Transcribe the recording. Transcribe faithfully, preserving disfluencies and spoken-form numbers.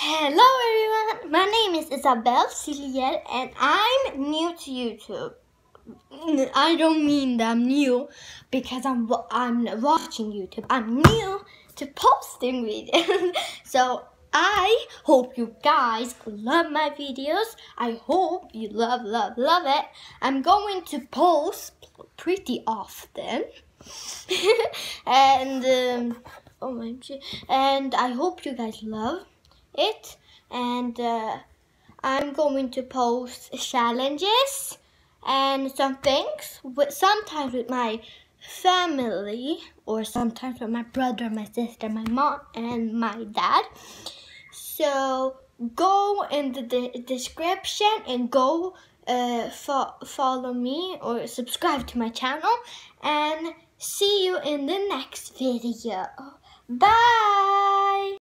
Hello everyone, my name is Isabelle Ciliel and I'm new to YouTube. I don't mean that I'm new because I'm, I'm watching YouTube. I'm new to posting videos. So I hope you guys love my videos. I hope you love, love, love it. I'm going to post pretty often. and um, oh my god, and I hope you guys love it, and uh, I'm going to post challenges and some things with, sometimes with my family or sometimes with my brother, my sister, my mom and my dad. So go in the de description and go uh, fo follow me or subscribe to my channel, and see you in the next video. Bye!